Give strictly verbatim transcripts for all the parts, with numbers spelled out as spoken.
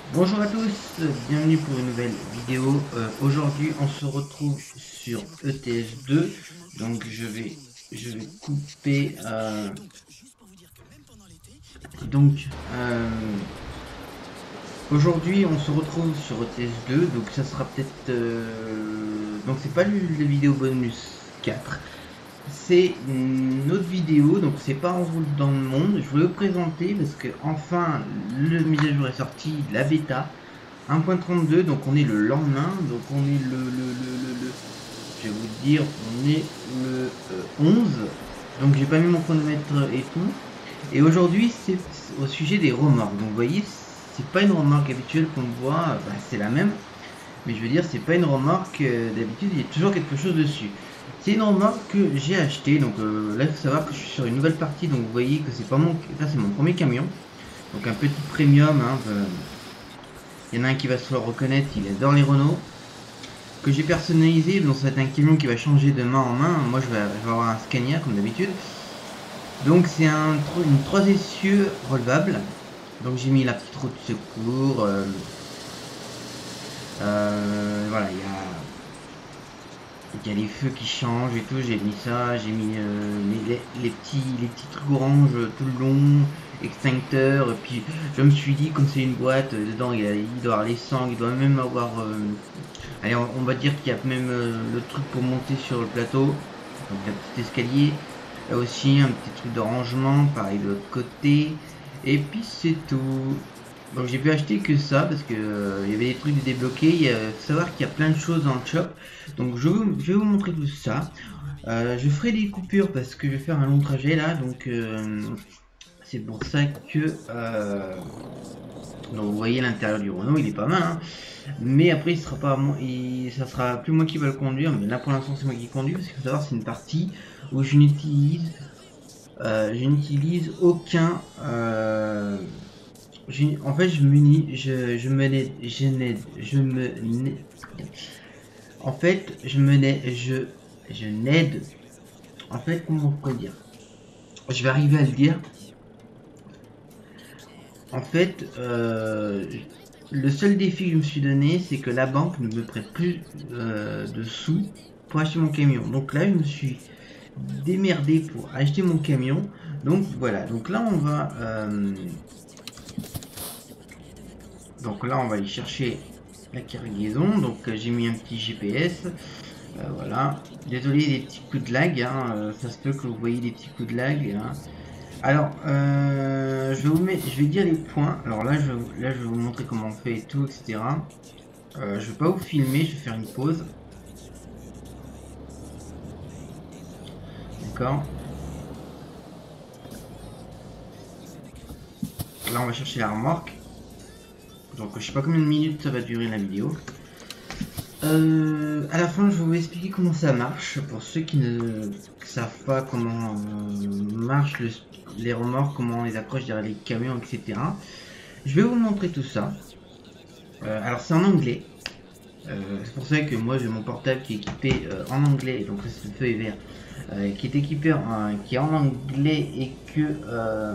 Bonjour à tous, bienvenue pour une nouvelle vidéo. Euh, Aujourd'hui on se retrouve sur E T S deux. Donc je vais je vais couper euh, donc euh, aujourd'hui on se retrouve sur E T S deux, donc ça sera peut-être euh, donc c'est pas le, le vidéo bonus quatre. C'est une autre vidéo, donc c'est pas en route dans le monde. Je voulais vous présenter parce que enfin le mise à jour est sorti, la bêta un point trente-deux, donc on est le lendemain, donc on est le, le, le, le, le je vais vous dire, on est le euh, onze, donc j'ai pas mis mon chronomètre et tout. Et aujourd'hui c'est au sujet des remorques, donc vous voyez, c'est pas une remorque habituelle qu'on voit, bah, c'est la même, mais je veux dire, c'est pas une remorque euh, d'habitude, il y a toujours quelque chose dessus. C'est une remorque que j'ai acheté, donc euh, là il faut savoir que je suis sur une nouvelle partie, donc vous voyez que c'est pas mon, ça c'est mon premier camion, donc un petit premium, hein, euh, il y en a un qui va se le reconnaître, il adore les Renault. Que j'ai personnalisé, donc ça va être un camion qui va changer de main en main. Moi je vais, je vais avoir un Scania comme d'habitude. Donc c'est un, une trois essieux relevable. Donc j'ai mis la petite roue de secours. Euh, euh, voilà, il y a, il y a les feux qui changent et tout. J'ai mis ça, j'ai mis euh, les, les, petits, les petits trucs orange tout le long, extincteur. Et puis je me suis dit, comme c'est une boîte, dedans il, y a, il doit avoir les sangs, il doit même avoir. Euh, allez, on, on va dire qu'il y a même euh, le truc pour monter sur le plateau. Donc un petit escalier. Là aussi un petit truc de rangement, pareil de l'autre côté. Et puis c'est tout. Donc j'ai pu acheter que ça parce que euh, il y avait des trucs débloqués. Il faut savoir qu'il y a plein de choses dans le shop. Donc je, je vais vous montrer tout ça. Euh, je ferai des coupures parce que je vais faire un long trajet là. Donc euh, c'est pour ça que euh, donc vous voyez l'intérieur du Renault, il est pas mal, hein. Mais après il sera pas moi, il, ça sera plus moi qui va le conduire. Mais là pour l'instant c'est moi qui conduis parce qu'il faut savoir c'est une partie où je n'utilise euh, je n'utilise aucun euh, en fait je me je, je me n'aide je n'aide je me en fait je me n'aide je je n'aide en fait comment on pourrait dire, je vais arriver à le dire. En fait, euh, le seul défi que je me suis donné, c'est que la banque ne me prête plus euh, de sous pour acheter mon camion. Donc là, je me suis démerdé pour acheter mon camion. Donc voilà. Donc là, on va. Euh, donc là, on va aller chercher la cargaison. Donc j'ai mis un petit G P S. Euh, voilà. Désolé des petits coups de lag. Hein, euh, ça se peut que vous voyez des petits coups de lag. Hein. Alors, euh, je, vais vous mettre, je vais dire les points. Alors là je, là, je vais vous montrer comment on fait et tout, et cetera. Euh, je vais pas vous filmer, je vais faire une pause. D'accord. Là, on va chercher la remorque. Donc, je sais pas combien de minutes ça va durer la vidéo. Euh, à la fin, je vais vous expliquer comment ça marche. Pour ceux qui ne savent pas comment euh, marchent le, les remorques, comment on les accroche derrière les camions, et cetera. Je vais vous montrer tout ça. Euh, alors, c'est en anglais. Euh, c'est pour ça que moi j'ai mon portable qui est équipé euh, en anglais, donc c'est le feu est vert, euh, qui est équipé en, qui est en anglais et que euh,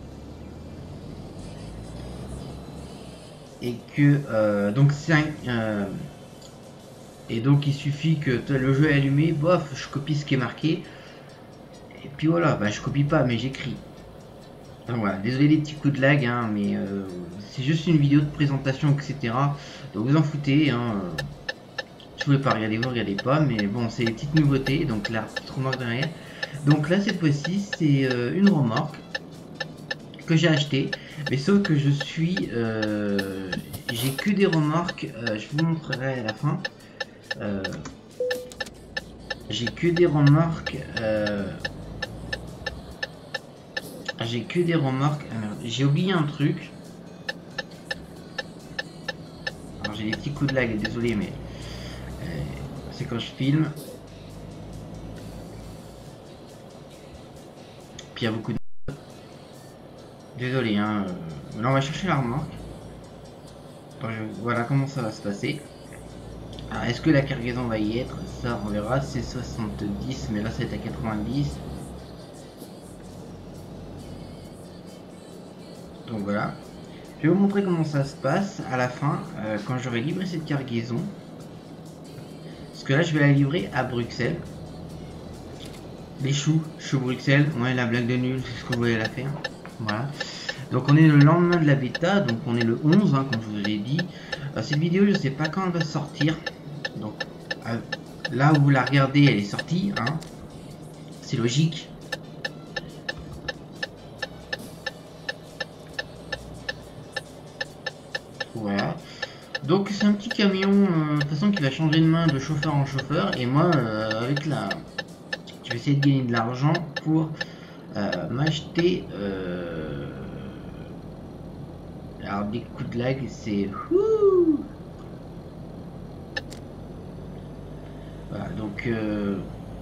et que euh, donc c'est un, euh, et donc il suffit que le jeu est allumé, bof, je copie ce qui est marqué et puis voilà, bah je copie pas mais j'écris. Donc voilà, désolé les petits coups de lag, hein, mais euh, c'est juste une vidéo de présentation, et cetera. Donc vous en foutez, hein. Je voulais pas regarder, vous regardez pas, mais bon, c'est les petites nouveautés. Donc la petite remorque derrière. Donc là, cette fois-ci, c'est euh, une remorque que j'ai acheté, mais sauf que je suis, euh, j'ai que des remorques. Euh, je vous montrerai à la fin. Euh, j'ai que des remorques. Euh, j'ai que des remorques. Ah, j'ai oublié un truc. Alors j'ai des petits coups de lag, désolé, mais euh, c'est quand je filme. Puis il y a beaucoup de... Désolé, hein. Euh, là, on va chercher la remorque. Alors, je... Voilà comment ça va se passer. Alors, est-ce que la cargaison va y être? Ça, on verra. C'est soixante-dix, mais là, c'est à quatre-vingt-dix. Donc voilà. Je vais vous montrer comment ça se passe à la fin, euh, quand j'aurai livré cette cargaison. Parce que là, je vais la livrer à Bruxelles. Les choux, choux Bruxelles, ouais, la blague de nul, c'est ce que vous voulez la faire. Voilà. Donc on est le lendemain de la bêta, donc on est le onze, hein, comme je vous ai dit. Euh, cette vidéo, je sais pas quand elle va sortir. Donc euh, là où vous la regardez, elle est sortie, hein. C'est logique. Voilà. Donc c'est un petit camion, euh, de toute façon, qui va changer de main de chauffeur en chauffeur. Et moi, euh, avec la... je vais essayer de gagner de l'argent pour euh, m'acheter... Euh... Alors des coups de lag, c'est... Voilà, donc... Euh...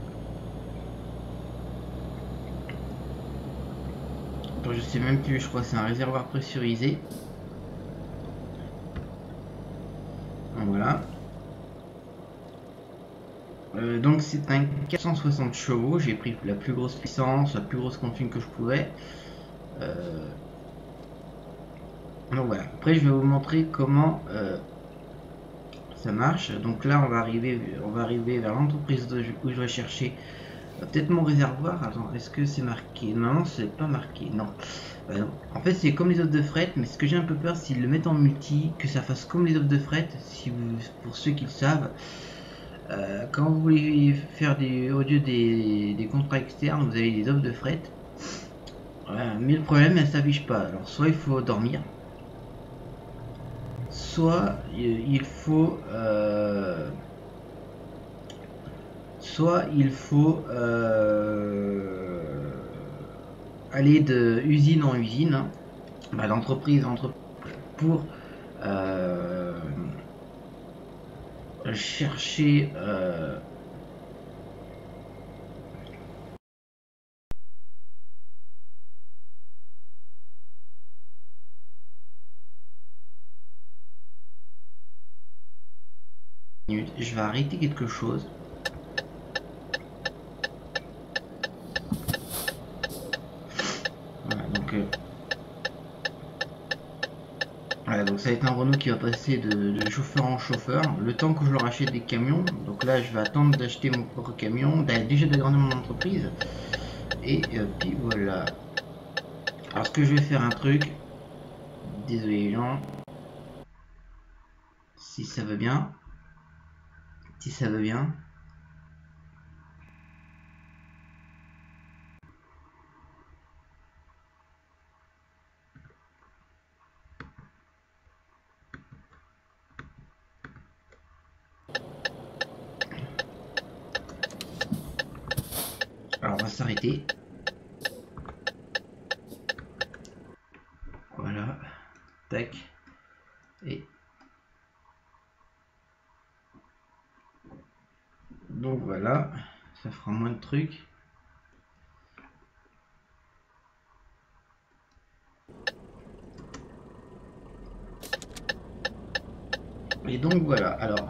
je sais même plus, je crois que c'est un réservoir pressurisé. Voilà. Euh, donc c'est un quatre cent soixante chevaux, j'ai pris la plus grosse puissance, la plus grosse config que je pouvais. Euh... Donc voilà, après je vais vous montrer comment euh, ça marche. Donc là on va arriver, on va arriver vers l'entreprise où je vais chercher euh, peut-être mon réservoir. Attends, est-ce que c'est marqué? Non, c'est pas marqué, non. Euh, non. En fait c'est comme les offres de fret, mais ce que j'ai un peu peur, s'ils le mettent en multi, que ça fasse comme les offres de fret, si vous, pour ceux qui le savent. Euh, quand vous voulez faire des audio des, des contrats externes, vous avez des offres de fret. Voilà, mais le problème, elle s'affiche pas. Alors soit il faut dormir, soit il faut euh, soit il faut euh, aller de usine en usine, bah, d'entreprise en entreprise, pour euh, chercher euh, je vais arrêter quelque chose. Voilà, donc euh, voilà, donc ça va être un Renault qui va passer de, de chauffeur en chauffeur, le temps que je leur achète des camions. Donc là je vais attendre d'acheter mon propre camion, déjà d'agrandir mon entreprise. Et euh, puis voilà. Alors ce que je vais faire un truc, désolé les gens, si ça veut bien, si ça veut bien. Alors on va s'arrêter. Voilà. Tac. Et donc voilà. Ça fera moins de trucs. Et donc voilà. Alors.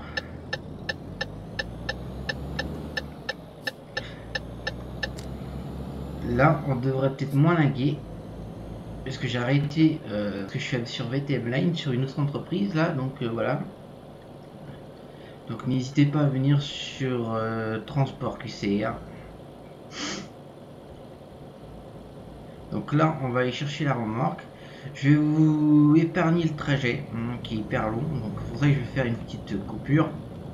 Là on devrait peut-être moins laguer. Parce que j'ai arrêté, euh, parce que je suis sur V T M Line, sur une autre entreprise là, donc euh, voilà. Donc n'hésitez pas à venir sur euh, Transport Q C R. Donc là on va aller chercher la remorque. Je vais vous épargner le trajet, hein, qui est hyper long, donc c'est pour ça que je vais faire une petite coupure.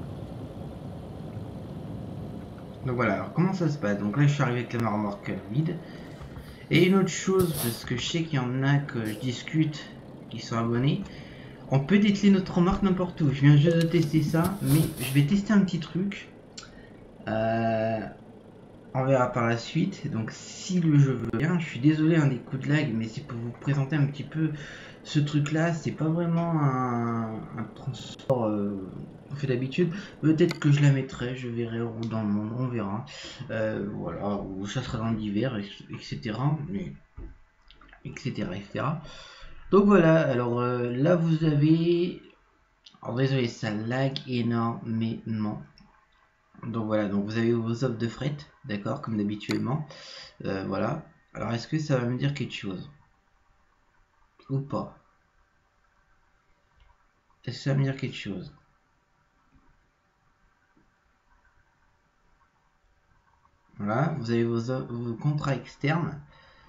Donc voilà, alors comment ça se passe? Donc là je suis arrivé avec la remorque vide. Et une autre chose, parce que je sais qu'il y en a que je discute qui sont abonnés, on peut dételer notre remorque n'importe où. Je viens juste de tester ça, mais je vais tester un petit truc. Euh, on verra par la suite. Donc si le jeu veut bien, je suis désolé hein, des coups de lag, mais c'est pour vous présenter un petit peu ce truc là. C'est pas vraiment un, un transport euh, fait d'habitude. Peut-être que je la mettrai, je verrai dans le monde, on verra. Euh, voilà, ou ça sera dans l'hiver, et cetera. Mais etc, et cetera. Donc voilà, alors euh, là vous avez... Alors désolé, ça lag énormément. Donc voilà, donc vous avez vos offres de fret, d'accord, comme d'habituellement. Euh, voilà. Alors est-ce que ça va me dire quelque chose ou pas? Est-ce que ça va me dire quelque chose? Voilà, vous avez vos, vos contrats externes.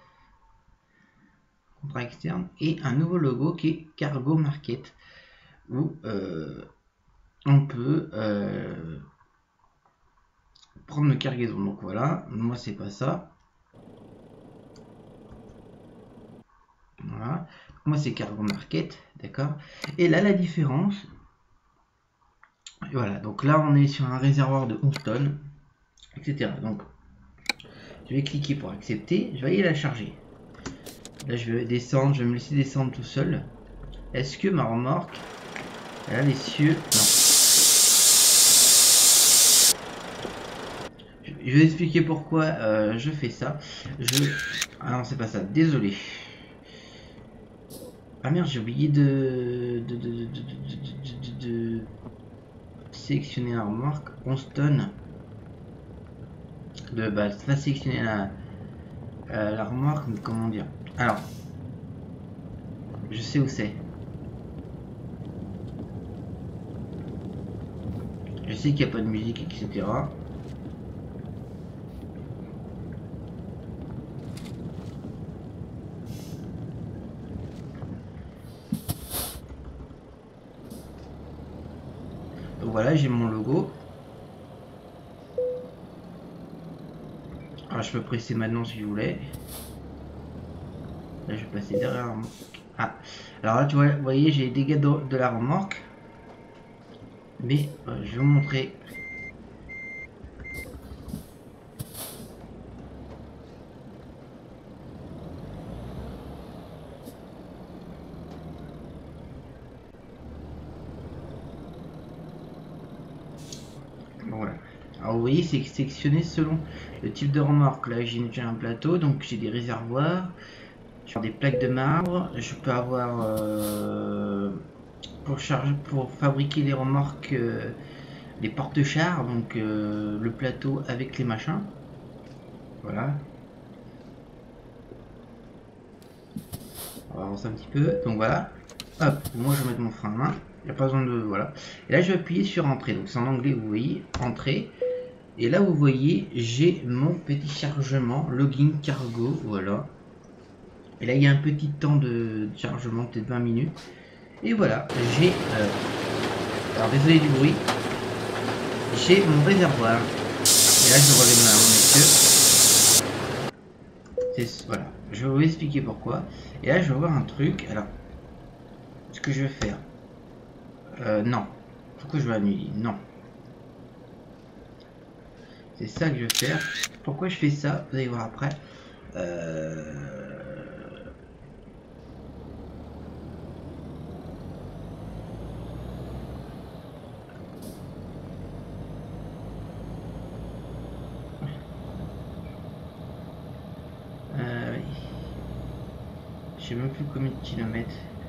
Contrat externe et un nouveau logo qui est Cargo Market où euh, on peut euh, prendre nos cargaisons. Donc voilà, moi c'est pas ça. Voilà, moi c'est Cargo Market, d'accord. Et là la différence, voilà, donc là on est sur un réservoir de onze tonnes, et cetera. Donc je vais cliquer pour accepter, je vais aller la charger. Là je vais descendre, je vais me laisser descendre tout seul. Est-ce que ma remorque, elle a les cieux? Non. Je vais expliquer pourquoi euh, je fais ça. Je... Ah non, c'est pas ça. Désolé. Ah merde, j'ai oublié de... De, de, de, de, de, de sélectionner la remorque. onze tonnes. De bah, pas sélectionner la, euh, la remorque, mais comment dire. Alors, je sais où c'est. Je sais qu'il n'y a pas de musique, et cetera. Donc voilà, j'ai mon logo. Alors je peux presser maintenant si je voulais. Là je vais passer derrière la remorque. Ah, alors là tu vois, vous voyez, j'ai les dégâts de, de la remorque. Mais euh, je vais vous montrer. Voilà. Alors vous voyez, c'est sectionné selon le type de remorque. Là j'ai un plateau, donc j'ai des réservoirs, j'ai des plaques de marbre. Je peux avoir euh, pour charger, pour fabriquer les remorques, euh, les porte-chars, donc euh, le plateau avec les machins. Voilà. On va avancer un petit peu. Donc voilà. Hop, moi je vais mettre mon frein à main. Il n'y a pas besoin de. Voilà. Et là je vais appuyer sur entrée. Donc c'est en anglais, vous voyez, entrée. Et là vous voyez, j'ai mon petit chargement, login cargo, voilà. Et là il y a un petit temps de chargement, peut-être vingt minutes. Et voilà, j'ai... Euh... Alors désolé du bruit. J'ai mon réservoir. Et là je relève ma mon monsieur. Voilà, je vais vous expliquer pourquoi. Et là je vais voir un truc. Alors, ce que je vais faire... Euh, non. Pourquoi je vais annuler? Non. C'est ça que je vais faire. Pourquoi je fais ça? Vous allez voir après. Euh... Euh, oui. Je sais même plus combien de kilomètres.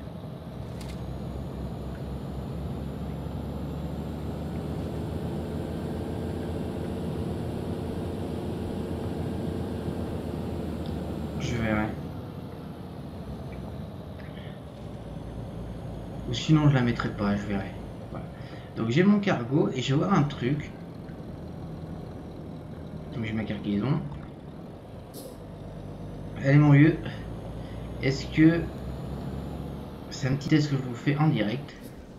Je verrai. Ou sinon je la mettrai pas, je verrai. Voilà. Donc j'ai mon cargo et je vais voir un truc. Donc j'ai ma cargaison. Allez mon vieux. Est-ce que... C'est un petit test que je vous fais en direct.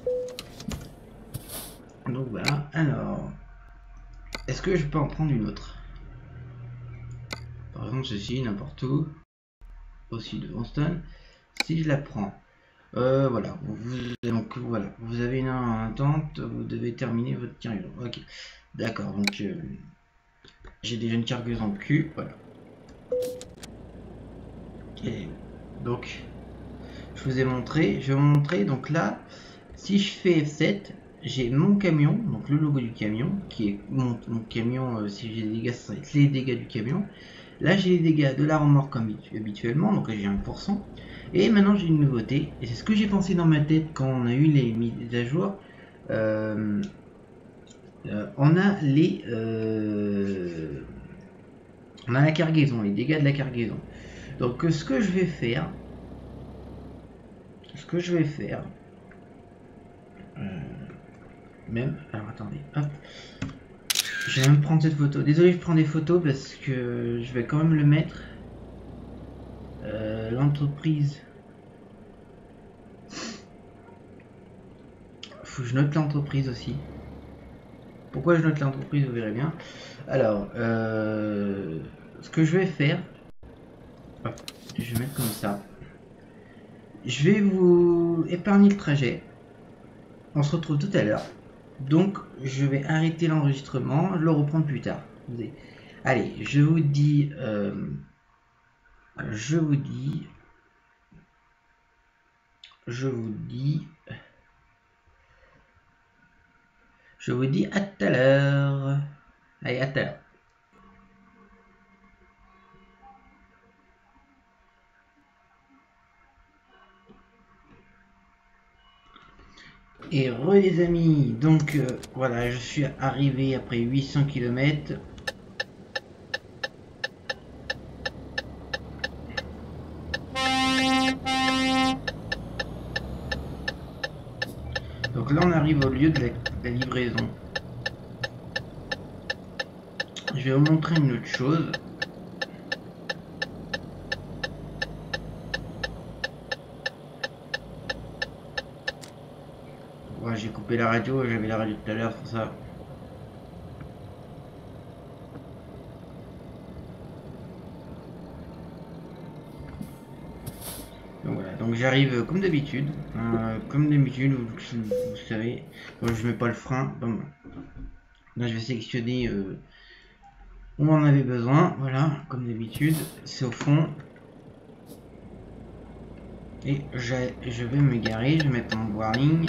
Donc voilà. Alors... Est-ce que je peux en prendre une autre? Par exemple ceci, n'importe où. Aussi de Boston. Si je la prends... Euh, voilà, vous, donc voilà, vous avez une attente, vous devez terminer votre cargaison. Ok, d'accord, donc euh, j'ai déjà une cargaison de cul, voilà. Et donc, je vous ai montré, je vais vous montrer, donc là, si je fais F sept, j'ai mon camion, donc le logo du camion, qui est mon, mon camion, euh, si j'ai des dégâts, ça serait les dégâts du camion. Là, j'ai les dégâts de la remorque comme habituellement, donc là j'ai un pour cent. Et maintenant j'ai une nouveauté, et c'est ce que j'ai pensé dans ma tête quand on a eu les mises à jour. Euh, euh, on a les, euh, on a la cargaison, les dégâts de la cargaison. Donc ce que je vais faire, ce que je vais faire, Euh, même, alors attendez, hop. Je vais même prendre cette photo. Désolé, je prends des photos parce que je vais quand même le mettre. Euh, l'entreprise. Faut que je note l'entreprise aussi. Pourquoi je note l'entreprise, vous verrez bien. Alors, euh, ce que je vais faire, hop, je vais mettre comme ça. Je vais vous épargner le trajet. On se retrouve tout à l'heure. Donc, je vais arrêter l'enregistrement, le reprendre plus tard. Allez, je vous dis, euh, je vous dis, je vous dis, je vous dis à tout à l'heure. Allez, à tout à l'heure. Et re les amis, donc euh, voilà, je suis arrivé après huit cents kilomètres. Donc là on arrive au lieu de la, de la livraison. Je vais vous montrer une autre chose. Ouais, j'ai coupé la radio, j'avais la radio tout à l'heure pour ça. Donc voilà, donc j'arrive comme d'habitude, euh, comme d'habitude, vous, vous savez, bon, je mets pas le frein, bon, là je vais sélectionner euh, où on en avait besoin, voilà, comme d'habitude, c'est au fond, et je vais me garer, je vais mettre mon warning.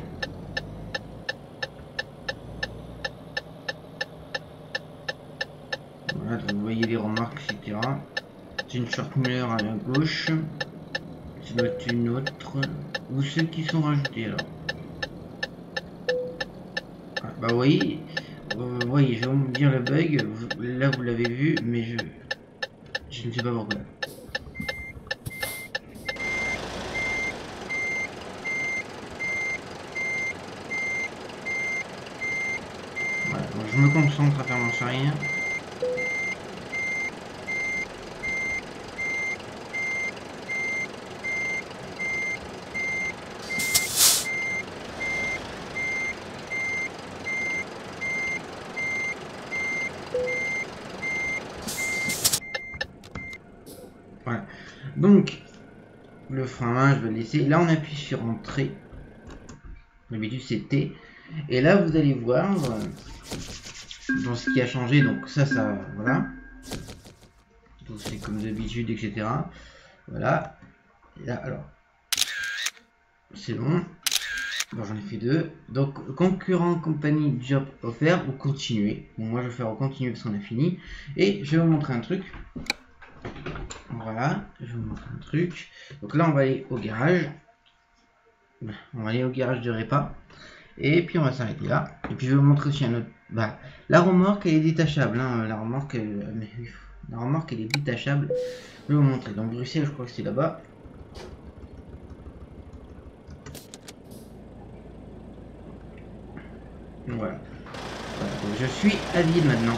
Voilà, vous voyez les remarques, et cetera. C'est une short-miller à la gauche. Ça doit être une autre. Ou ceux qui sont rajoutés alors. Ah, bah oui. Euh, voyez, je vais vous dire le bug. Là vous l'avez vu, mais je. Je ne sais pas pourquoi. Voilà, donc je me concentre à faire mon charrière. Voilà. Donc, le frein à main, je vais le laisser. Là, on appuie sur Entrée. D'habitude, c'est T. Et là, vous allez voir euh, dans ce qui a changé. Donc, ça, ça, voilà. Donc, c'est comme d'habitude, et cetera. Voilà. Et là, alors, c'est bon. Bon, j'en ai fait deux. Donc, concurrent, compagnie, job offert ou continuer. Bon, moi, je vais faire au continuer parce qu'on a fini. Et je vais vous montrer un truc. Voilà, je vais vous montrer un truc. Donc là, on va aller au garage. On va aller au garage de Répa. Et puis, on va s'arrêter là. Et puis, je vais vous montrer aussi un autre. Bah, la remorque, elle est détachable. Hein. La remorque, elle... la remorque, elle est détachable. Je vais vous montrer. Donc, Bruxelles, je crois que c'est là-bas. Voilà. Voilà. Donc, je suis à vide maintenant.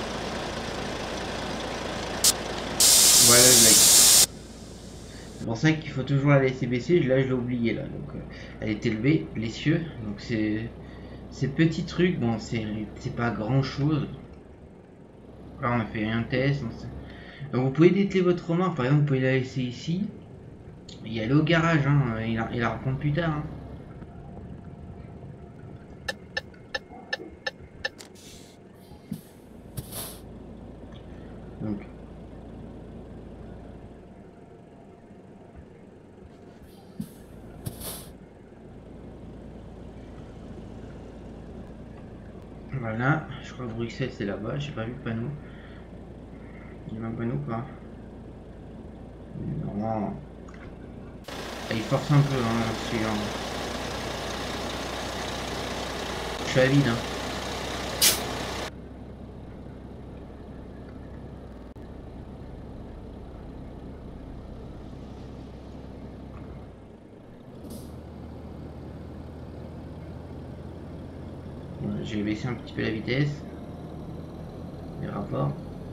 Voilà le blague. C'est pour ça qu'il faut toujours la laisser baisser. Là, je l'ai oublié là. Donc, euh, elle est élevée, l'essieu. Donc, c'est ces petits trucs. Bon, c'est pas grand chose. Là, on a fait un test. Donc, vous pouvez dételer votre remorque. Par exemple, vous pouvez la laisser ici. Et aller au garage. Hein. Il, la, il la reprend plus tard. Hein. Donc, voilà, je crois que Bruxelles c'est là-bas, j'ai pas vu le panneau. Il y a un panneau ou pas? Non. Ah, il force un peu, hein, celui-là. Je suis à vide, hein. j'ai baissé un petit peu la vitesse des rapports.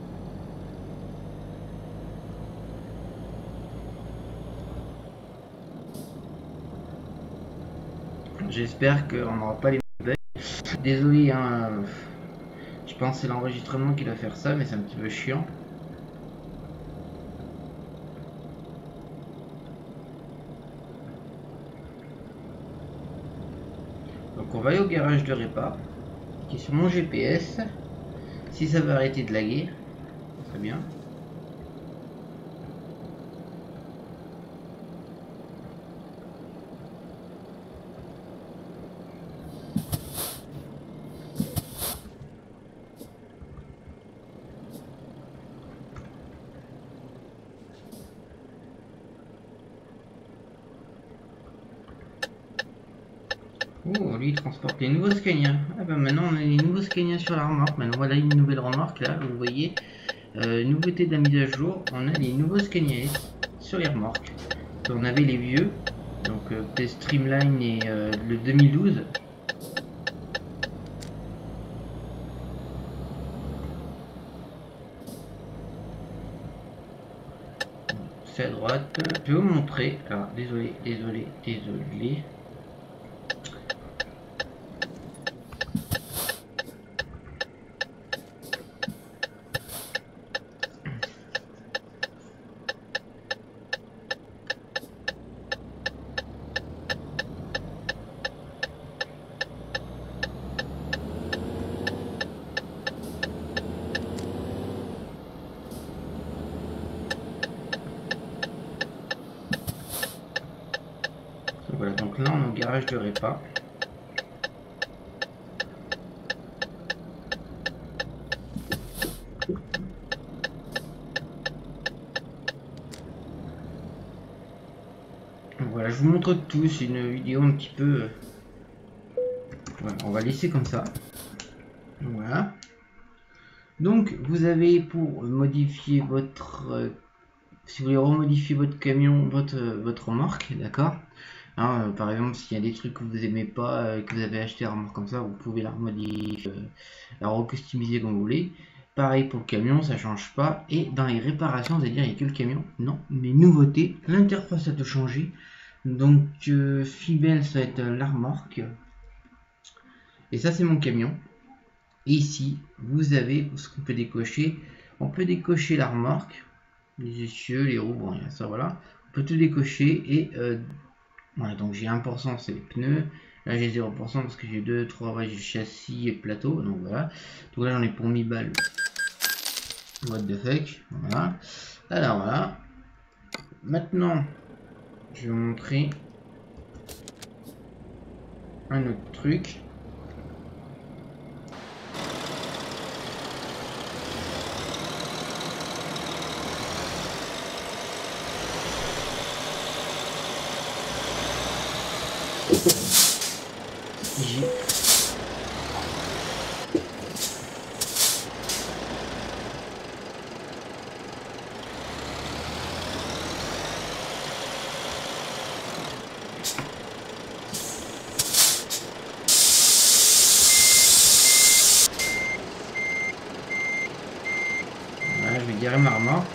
J'espère qu'on n'aura pas les bugs. Désolé, hein, je pense que c'est l'enregistrement qui doit faire ça, mais c'est un petit peu chiant. Donc on va aller au garage de répa, qui est sur mon G P S. Si ça va arrêter de laguer, très bien. Oh, lui il transporte les nouveaux Scania. Ah bah maintenant on a les nouveaux Scania sur la remorque. Maintenant voilà une nouvelle remorque là, vous voyez. Euh, nouveauté de la mise à jour, on a les nouveaux Scania sur les remorques. On avait les vieux, donc euh, peut-être Streamline et euh, le deux mille douze. C'est à droite. Je vais vous montrer. Alors désolé, désolé, désolé. Voilà, donc là on est au garage de répa. Voilà, je vous montre tout, c'est une vidéo un petit peu... Voilà, on va laisser comme ça. Voilà. Donc vous avez pour modifier votre... Euh, si vous voulez remodifier votre camion, votre, votre remorque, d'accord. Hein, euh, par exemple, s'il y a des trucs que vous aimez pas, euh, que vous avez acheté la remorque comme ça, vous pouvez la remodifier, euh, la recustomiser comme vous voulez. Pareil pour le camion, ça change pas. Et dans les réparations, vous allez dire il n'y a que le camion. Non, mais nouveauté, l'interface a tout changé. Donc euh, Fibel, ça va être la remorque. Et ça, c'est mon camion. Et ici, vous avez ce qu'on peut décocher. On peut décocher la remorque, les essieux, les roues, bon, ça voilà. On peut tout décocher et euh, voilà, donc j'ai un pour cent c'est les pneus. Là j'ai zéro pour cent parce que j'ai deux, trois, ouais, j'ai châssis et plateau. Donc voilà. Donc là j'en ai pour mille balles. What the fuck. Voilà. Alors voilà. Maintenant, je vais vous montrer un autre truc. J'ai voilà, je vais garer ma remorque.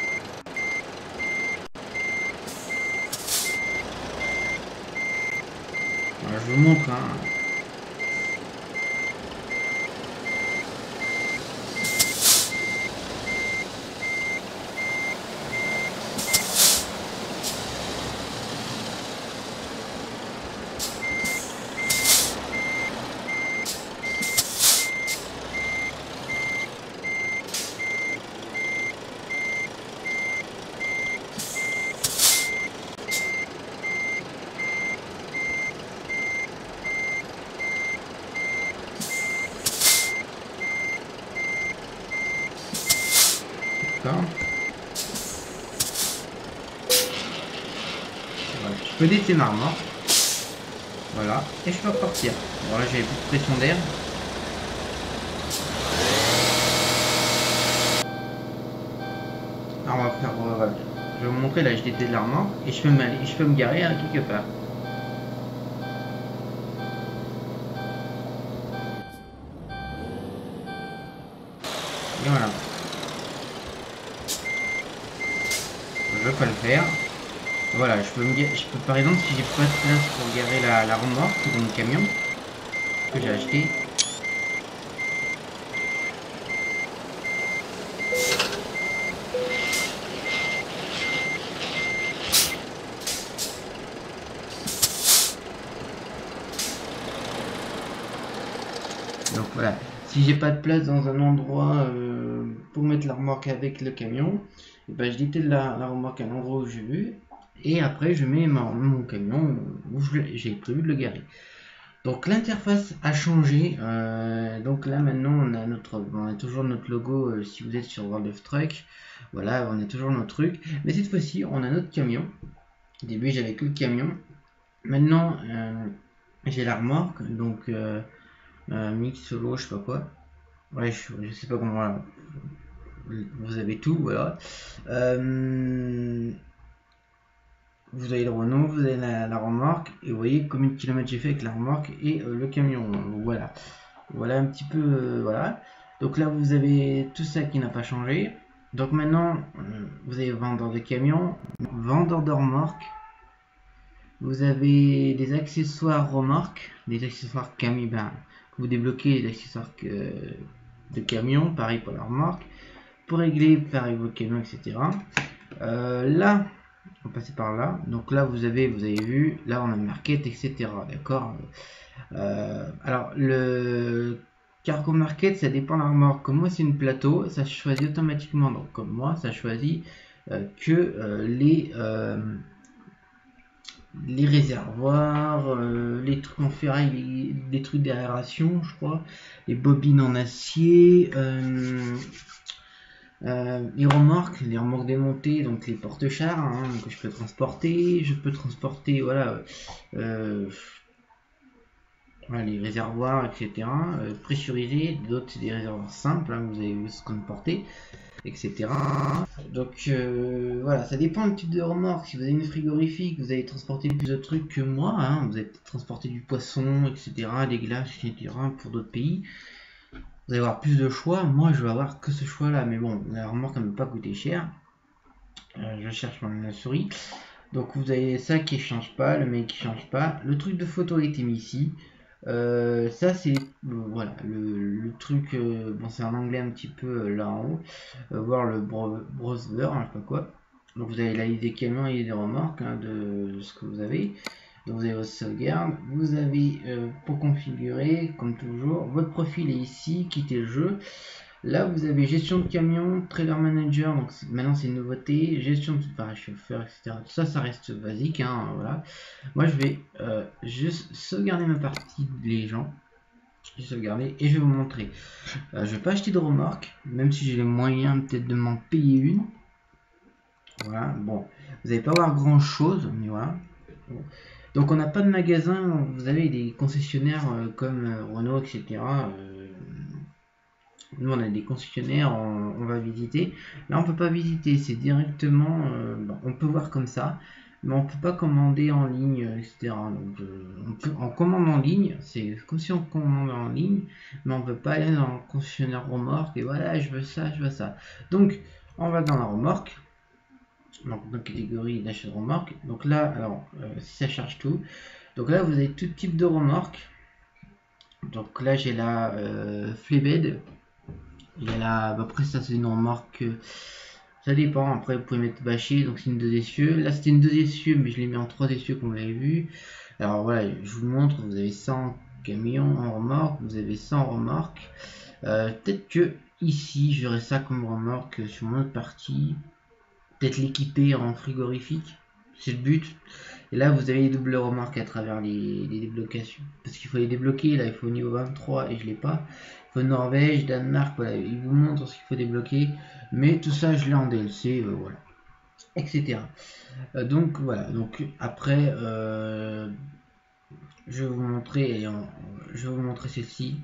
Voilà, je vous montre hein. Voilà, je peux laisser ma remorque. Voilà, et je peux repartir. Bon là j'avais plus de pression d'air. Alors on va faire. Euh, je vais vous montrer la H D T de la remorque et je peux me, je peux me garer hein, quelque part. Et voilà. Je peux le faire. Voilà, je peux me je peux par exemple si j'ai pas de place pour garer la, la remorque dans le camion que j'ai acheté. Donc voilà, si j'ai pas de place dans un endroit euh, pour mettre la remorque avec le camion, et ben je détale la, la remorque à l'endroit où j'ai vu, et après je mets ma, mon camion où j'ai prévu de le garer. Donc l'interface a changé, euh, donc là maintenant on a notre, on a toujours notre logo euh, si vous êtes sur World of Truck, voilà on a toujours notre truc, mais cette fois-ci on a notre camion. Au début j'avais que le camion, maintenant euh, j'ai la remorque, donc euh, euh, mix solo je sais pas quoi. Ouais, je, je sais pas comment. Voilà. Vous avez tout, voilà. Euh, vous avez le Renault, vous avez la, la remorque, et vous voyez combien de kilomètres j'ai fait avec la remorque et euh, le camion. Voilà. Voilà un petit peu. Euh, voilà. Donc là, vous avez tout ça qui n'a pas changé. Donc maintenant, euh, vous avez vendeur de camion, vendeur de remorque. Vous avez des accessoires remorque, des accessoires camion. Ben, vous débloquez les accessoires que, de camion, pareil pour la remorque. Pour régler, pareil vos camions, et cetera. Euh, là, on va passer par là. Donc là, vous avez, vous avez vu, là on a market, et cetera. D'accord. Euh, alors le cargo market, ça dépend de la remorque. Comme moi, c'est une plateau, ça choisit automatiquement. Donc comme moi, ça choisit euh, que euh, les euh, les réservoirs, euh, les trucs en ferraille, les, les trucs d'aération, je crois, les bobines en acier. Euh, Euh, les remorques, les remorques démontées, donc les porte-chars hein, que je peux transporter, je peux transporter voilà, euh, voilà les réservoirs, et cetera. Euh, pressurisés, d'autres c'est des réservoirs simples, hein, vous avez vu ce qu'on portait, et cetera. Donc euh, voilà, ça dépend du type de remorque. Si vous avez une frigorifique, vous allez transporter plus de trucs que moi, hein, vous allez transporter du poisson, et cetera, des glaces, et cetera pour d'autres pays. Vous allez avoir plus de choix. Moi, je vais avoir que ce choix-là. Mais bon, la remorque, elle ne peut pas coûter cher. Euh, je cherche la souris. Donc, vous avez ça qui ne change pas, le mec qui ne change pas. Le truc de photo a été mis ici. Euh, ça, c'est euh, voilà, le, le truc. Euh, bon, c'est en anglais un petit peu euh, là en haut. Euh, voir le bro browser, hein, je sais pas quoi. Donc, vous avez la liste des camions et des remorques hein, de, de ce que vous avez. Donc vous avez votre sauvegarde, vous avez euh, pour configurer, comme toujours, votre profil est ici, quitter le jeu. Là vous avez gestion de camion, trailer manager, donc maintenant c'est une nouveauté, gestion de enfin, chauffeur, et cetera. Tout ça, ça reste basique, hein, voilà. Moi je vais euh, juste sauvegarder ma partie les gens. Je vais sauvegarder et je vais vous montrer. Euh, je vais pas acheter de remorque, même si j'ai les moyens peut-être de m'en payer une. Voilà, bon, vous n'allez pas voir grand chose, mais voilà. Bon. Donc on n'a pas de magasin, vous avez des concessionnaires euh, comme euh, Renault, et cetera. Euh, nous on a des concessionnaires, on, on va visiter. Là on peut pas visiter, c'est directement, euh, bon, on peut voir comme ça, mais on peut pas commander en ligne, euh, et cetera. Donc euh, on, peut, on commande en ligne, c'est comme si on commandait en ligne, mais on peut pas aller dans le concessionnaire remorque et voilà je veux ça, je veux ça. Donc on va dans la remorque. Donc dans catégorie d'achat de remorque. Donc là, alors euh, si ça charge tout. Donc là vous avez tout type de remorque. Donc là j'ai la euh, Flebed. Il y a la. Après ça c'est une remorque. Euh, ça dépend. Après vous pouvez mettre bâché. Donc c'est une deux essieux. Là c'était une deux essieux, mais je l'ai mis en trois essieux comme vous l'avez vu. Alors voilà, je vous montre. Vous avez cent camions en remorque. Vous avez cent remorques. Euh, Peut-être que ici j'aurai ça comme remorque sur mon autre partie. Peut-être l'équiper en frigorifique, c'est le but. Et là vous avez les doubles remorques à travers les, les déblocations, parce qu'il faut les débloquer. Là il faut au niveau vingt-trois et je l'ai pas. Il faut Norvège, Danemark, voilà, il vous montre ce qu'il faut débloquer, mais tout ça je l'ai en D L C, euh, voilà, etc. Euh, donc voilà, donc après euh, je vais vous montrer, je vais vous montrer celle-ci,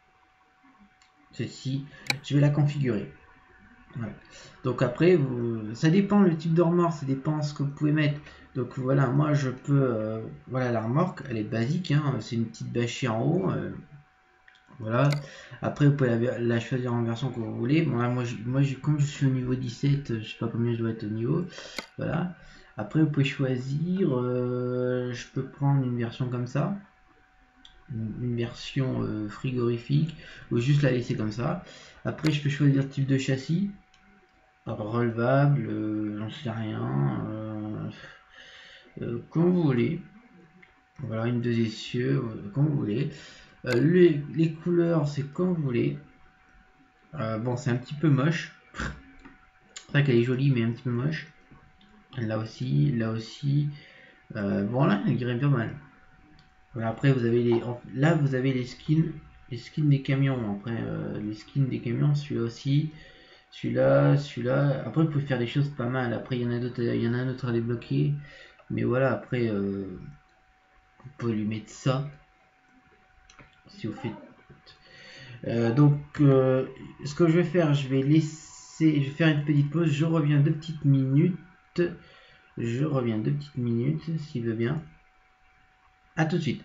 celle-ci, je vais la configurer. Ouais. Donc après, vous, ça dépend le type de remorque, ça dépend ce que vous pouvez mettre. Donc voilà, moi je peux, euh, voilà la remorque, elle est basique, hein, c'est une petite bâchée en haut. Euh, Voilà. Après, vous pouvez la, la choisir en version que vous voulez. Bon, là, moi, je, moi je, comme je suis au niveau dix-sept, je sais pas combien je dois être au niveau. Voilà. Après, vous pouvez choisir. Euh, je peux prendre une version comme ça. Une, une version euh, frigorifique. Ou juste la laisser comme ça. Après, je peux choisir le type de châssis. Relevable, euh, j'en sais rien. Euh, euh, comme vous voulez. Voilà, une deux essieux, euh, comme vous voulez. Euh, les, les couleurs, c'est comme vous voulez. Euh, bon, c'est un petit peu moche. C'est vrai qu'elle est jolie, mais un petit peu moche. Là aussi, là aussi. Euh, bon, là, elle irait bien mal. Voilà, après, vous avez les. Là, vous avez les skins. Les skins des camions. Après, euh, les skins des camions, celui-là aussi. Celui-là, celui-là. Après, vous pouvez faire des choses pas mal. Après, il y en a d'autres, il y en a un autre à débloquer. Mais voilà, après, euh, vous pouvez lui mettre ça. Si vous faites. Euh, donc, euh, ce que je vais faire, je vais laisser. Je vais faire une petite pause. Je reviens deux petites minutes. Je reviens deux petites minutes, s'il veut bien. A tout de suite.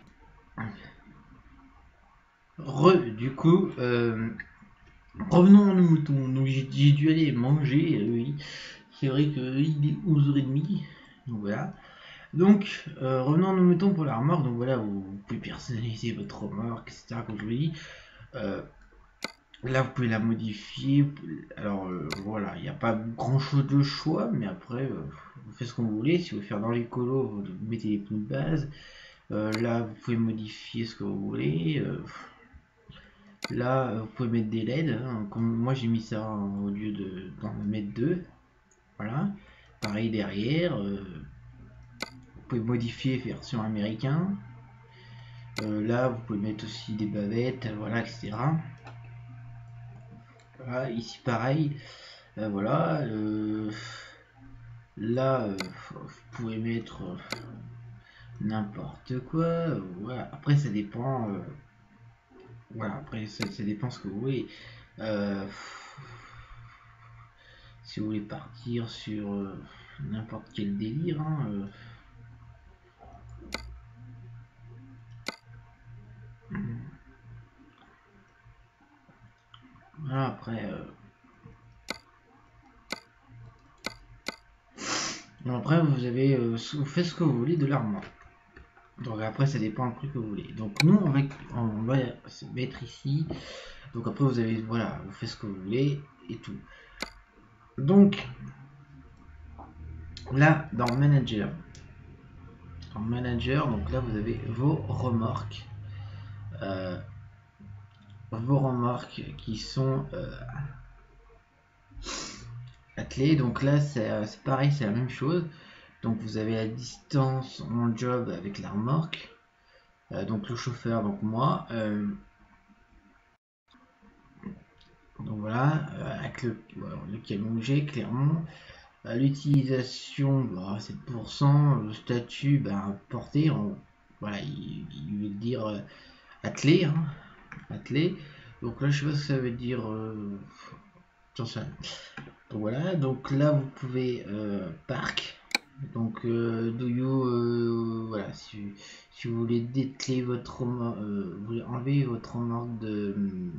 Re, du coup, euh, revenons à nos moutons. Donc j'ai dû aller manger, euh, oui. C'est vrai qu'il est onze heures trente. Donc voilà. Donc, euh, revenons à nos moutons pour la remorque. Donc voilà, vous, vous pouvez personnaliser votre remorque, et cetera. Comme je vous dis. Euh, là, vous pouvez la modifier. Alors euh, voilà, il n'y a pas grand chose de choix, mais après, euh, vous faites ce que vous voulez. Si vous voulez faire dans les colos, vous mettez les pneus de base. Euh, là, vous pouvez modifier ce que vous voulez. Euh, là, vous pouvez mettre des L E D. Hein. Comme moi, j'ai mis ça hein, au lieu de d'en mettre deux. Voilà. Pareil derrière. Euh, vous pouvez modifier version américain. Euh, là, vous pouvez mettre aussi des bavettes, voilà, et cetera. Voilà, ici, pareil. Euh, voilà. Euh, là, euh, vous pouvez mettre euh, n'importe quoi. Voilà. Après, ça dépend. Euh, voilà. Après, ça, ça dépend ce que vous voulez. Euh, si vous voulez partir sur euh, n'importe quel délire, hein, euh, voilà, après, euh, bon, après vous avez, euh, vous faites ce que vous voulez de l'armoire. Donc après ça dépend du prix que vous voulez. Donc nous on va, on va se mettre ici. Donc après vous avez, voilà, vous faites ce que vous voulez et tout. Donc là dans Manager, en Manager, donc là vous avez vos remorques. Euh, vos remorques qui sont euh, attelées. Donc là c'est pareil, c'est la même chose. Donc vous avez la distance en job avec la remorque. Euh, donc le chauffeur, donc moi. Euh, donc voilà, euh, avec le, voilà, le camion que j'ai, clairement. Euh, L'utilisation, bah, sept pour cent. Le statut, bah, porté. On, voilà, il, il veut dire euh, attelé. Hein, attelé. Donc là, je sais pas ce que ça veut dire. Euh, j'en sais rien. Donc voilà, donc là vous pouvez euh, parc. Donc euh, do you euh, voilà, si, si vous voulez dételer votre remorque, euh, vous voulez enlever votre remorque de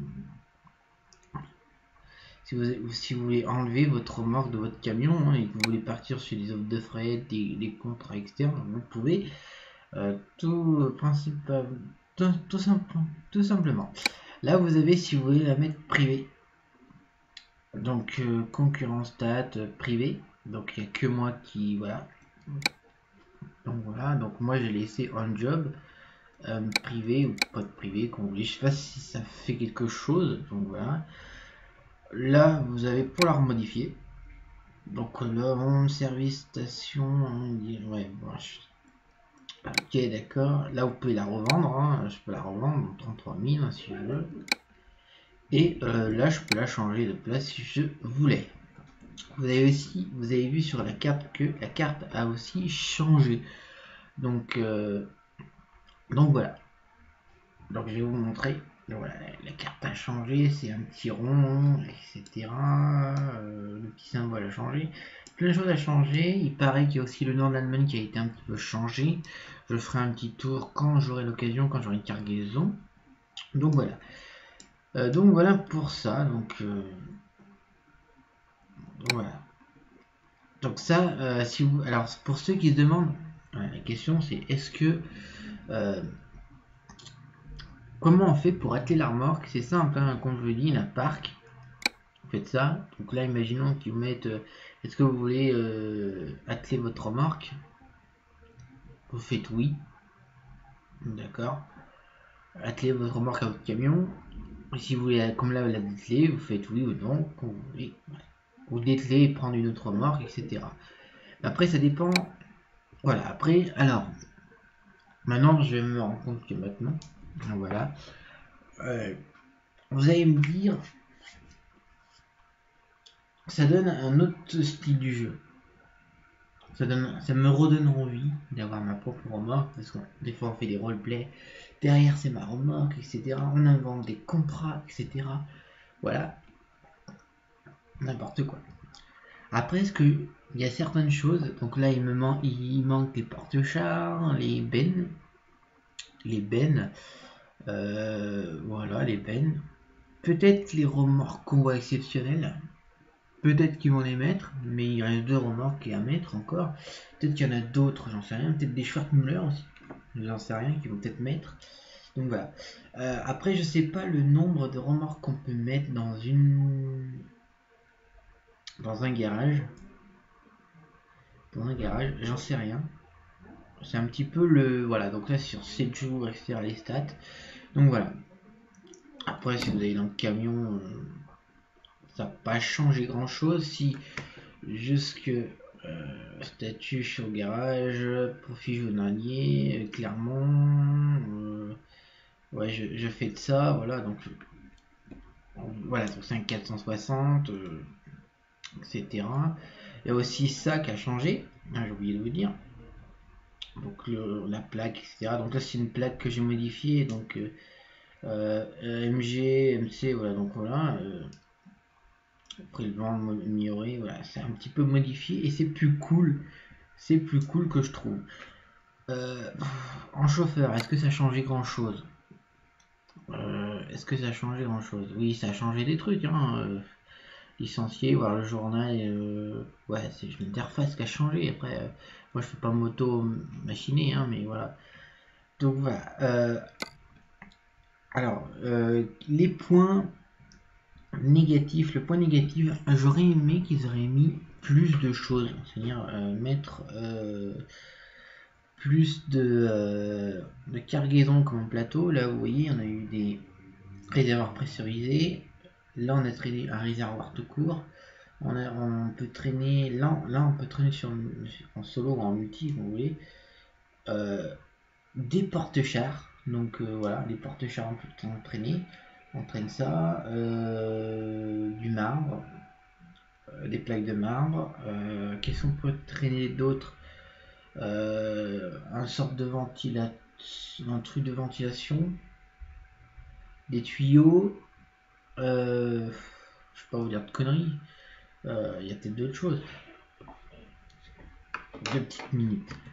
si vous, si vous voulez enlever votre remorque de votre camion hein, et que vous voulez partir sur les offres de fret, des, des contrats externes, vous pouvez euh, tout, principe, tout, tout, simple, tout simplement. Là vous avez si vous voulez la mettre privée. Donc euh, concurrence stat euh, privé. Donc il n'y a que moi qui voilà. Donc voilà, donc moi j'ai laissé on job euh, privé ou pas de privé, qu'on voulait. Je sais pas si ça fait quelque chose. Donc voilà. Là vous avez pour la remodifier. Donc là home service station, on dit ouais bon, je... ok d'accord. Là vous pouvez la revendre. Hein. Je peux la revendre trente-trois mille hein, si je veux. Et euh, là je peux la changer de place si je voulais. Vous avez aussi, vous avez vu sur la carte que la carte a aussi changé. Donc, euh, donc voilà. Donc je vais vous montrer. Donc voilà, la, la carte a changé, c'est un petit rond, et cetera. Euh, le petit symbole a changé. Plein de choses a changé. Il paraît qu'il y a aussi le nom de l'Allemagne qui a été un petit peu changé. Je ferai un petit tour quand j'aurai l'occasion, quand j'aurai une cargaison. Donc voilà. Euh, donc voilà pour ça. Donc, euh, donc voilà. Donc ça, euh, si vous, alors pour ceux qui se demandent, ouais, la question c'est est-ce que euh, comment on fait pour atteler la remorque? C'est simple, hein, comme je vous dis, la parc, vous faites ça. Donc là, imaginons qu'ils vous mettent, euh, est-ce que vous voulez euh, atteler votre remorque? Vous faites oui, d'accord. Atteler votre remorque à votre camion. Et si vous voulez, comme là, la dételer, vous faites oui ou non. Vous, voulez, vous dételer, prendre une autre remorque, et cetera. Après, ça dépend. Voilà, après, alors, maintenant, je vais me rendre compte que maintenant, voilà, euh, vous allez me dire, ça donne un autre style du jeu. Ça, donne, ça me redonne envie d'avoir ma propre remorque, parce que des fois on fait des roleplays, derrière c'est ma remorque, et cetera. On invente des contrats, et cetera. Voilà, n'importe quoi. Après, est-ce que il y a certaines choses, donc là il me man il manque les porte-chars, les bennes, les bennes, euh, voilà les bennes. Peut-être les remorques convois exceptionnelles, peut-être qu'ils vont les mettre, mais il reste deux remorques à mettre encore. Peut-être qu'il y en a d'autres, j'en sais rien. Peut-être des Schwartmuller aussi, j'en sais rien, qu'ils vont peut-être mettre. Donc voilà. Euh, après, je sais pas le nombre de remorques qu'on peut mettre dans une dans un garage. Dans un garage, j'en sais rien. C'est un petit peu le voilà. Donc là sur sept jours, et cetera les stats. Donc voilà. Après, si vous allez dans le camion, euh, ça n'a pas changé grand chose. Si jusque euh, statut sur garage, profit journalier, euh, clairement, euh, ouais, je, je fais de ça, voilà, donc voilà, sur cinq quatre cent soixante, euh, et cetera. Il y a aussi ça qui a changé, ah, j'ai oublié de vous dire. Donc le, la plaque, et cetera. Donc là c'est une plaque que j'ai modifiée, donc euh, euh, M G, M C, voilà, donc voilà. Euh, prélèvement amélioré, voilà, c'est un petit peu modifié et c'est plus cool. C'est plus cool que je trouve. Euh, en chauffeur, est-ce que ça a changé grand chose? euh, Est-ce que ça a changé grand chose? Oui, ça a changé des trucs. Hein. Euh, licencié, voir le journal. Euh, ouais, c'est l'interface qui a changé. Après, euh, moi je fais pas moto machiné, hein, mais voilà. Donc voilà. Euh, alors, euh, les points négatifs. Le point négatif, j'aurais aimé qu'ils auraient mis plus de choses. C'est-à-dire euh, mettre. Euh, plus de, euh, de cargaison comme un plateau. Là, vous voyez, on a eu des réservoirs pressurisés. Là, on a traîné un réservoir tout court. On, a, on peut traîner, là, là, on peut traîner sur, en solo ou en multi, si vous voulez, euh, des porte-chars. Donc euh, voilà, des porte-chars on peut traîner. On traîne ça, euh, du marbre, euh, des plaques de marbre. Euh, Qu'est-ce qu'on peut traîner d'autre? euh, un sorte de ventilation, un truc de ventilation, des tuyaux, euh, je sais pas vous dire de conneries, il euh, y a peut-être d'autres choses. Deux petites minutes.